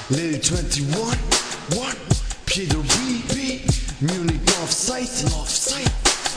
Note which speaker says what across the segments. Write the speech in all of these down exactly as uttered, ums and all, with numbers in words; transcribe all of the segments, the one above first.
Speaker 1: Lil einundzwanzig, what? Pedro B, Munich Northside, Northside.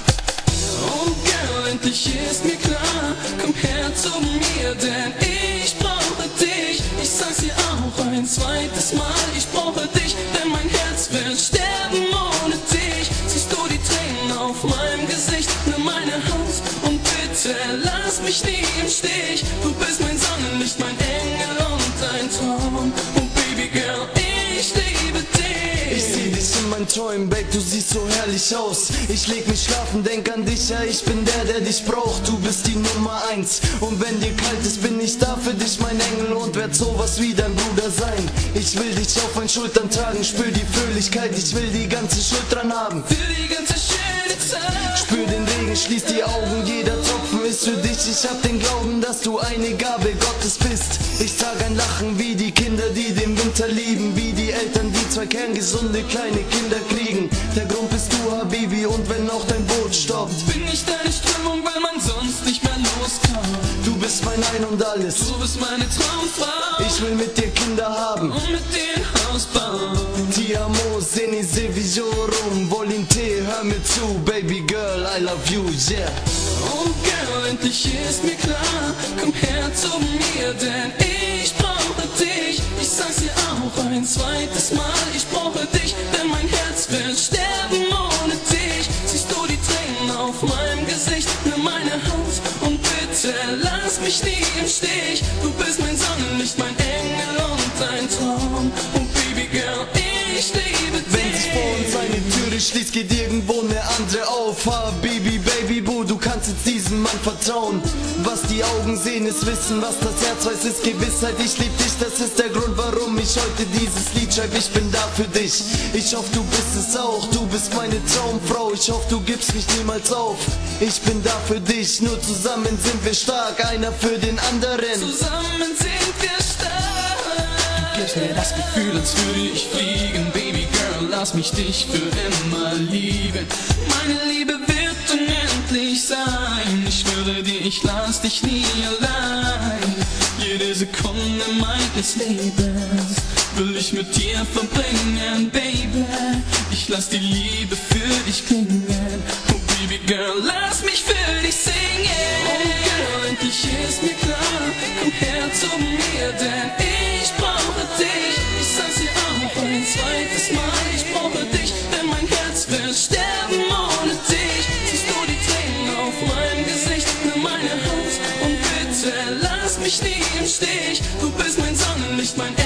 Speaker 2: Oh Girl, endlich ist mir klar, komm her zu mir, denn ich brauche dich. Ich sag's dir auch ein zweites Mal, ich brauche dich, denn mein Herz wird sterben ohne dich. Siehst du die Tränen auf meinem Gesicht, nimm meine Hand und bitte lass mich nie im Stich. Du bist mein Sonnenlicht, mein Engel und ein Traum. Und Baby Girl, ich liebe dich.
Speaker 1: Ich seh dich in meinen Träumen, Babe, du siehst so herrlich aus. Ich leg mich schlafen, denk an dich, ja, ich bin der, der dich braucht. Du bist die Nummer eins. Und wenn dir kalt ist, bin ich da für dich, mein Engel, und werd sowas wie dein Bruder sein. Ich will dich auf meinen Schultern tragen, spür die Fröhlichkeit, ich will die ganze Schuld dran haben.
Speaker 2: Für die ganze schöne Zeit.
Speaker 1: Spür den Regen, schließ die Augen, jeder Tropfen ist für dich. Ich hab den Glauben, dass du eine Gabe Gottes bist. Ich trag ein Lachen wie die Kinder, die den Winter lieben, wie die Eltern, die zwei kerngesunde kleine Kinder kriegen. Der Grund bist du, Habibi, und wenn auch dein Boot stoppt,
Speaker 2: Bin ich deine Strömung, weil man sonst nicht mehr loskommt.
Speaker 1: du bist mein Ein und Alles.
Speaker 2: Du bist meine Traumfrau.
Speaker 1: Ich will mit dir Kinder haben.
Speaker 2: Und mit dir ein Haus bauen.
Speaker 1: Ti amo, seni seviyorum, volonté, hör mir zu, Baby Girl, I love you, yeah.
Speaker 2: Oh Girl, endlich ist mir klar, komm her zu mir, denn ich brauche dich. Ich sag's dir auch ein zweites Mal, ich brauche dich, denn mein Herz wird sterben ohne dich. Siehst du die Tränen auf meinem Gesicht, nimm meine Hand und bitte lass mich nie im Stich. Du bist mein Sonnenlicht, mein Engel und ein Traum. Und Baby Girl, ich liebe dich.
Speaker 1: Wenn sich vor uns eine Türe schließt, geht irgendwo eine andere auf. Habibi, Baby Boo, du kannst jetzt diesem Mann vertrauen. Was die Augen sehen, ist Wissen, was das Herz weiß, ist Gewissheit. Ich lieb dich, das ist der Grund, warum ich heute dieses Lied schreibe. Ich bin da für dich, ich hoffe, du bist es auch. Du bist meine Traumfrau, ich hoffe, du gibst mich niemals auf. Ich bin da für dich, nur zusammen sind wir stark, einer für den anderen.
Speaker 2: Zusammen sind wir stark. Du gibst mir das Gefühl, als würde ich fliegen. Baby Girl, lass mich dich für immer lieben. Meine Liebe wird unendlich sein. Ich schwöre dir, ich lass dich nie allein. Jede Sekunde meines Lebens will ich mit dir verbringen, Baby. Ich lass die Liebe für dich klingen. Oh Baby Girl, lass mich für dich singen. Oh Girl, endlich ist mir klar, komm her zu mir, denn ich brauche dich. Ich sag's dir auch ein zweites Mal, ich brauche dich, denn mein Herz wird sterben ohne dich. Siehst du die Tränen auf meinem Gesicht, nimm meine Hand und bitte lass mich nie im Stich. Du bist mein Sonnenlicht, mein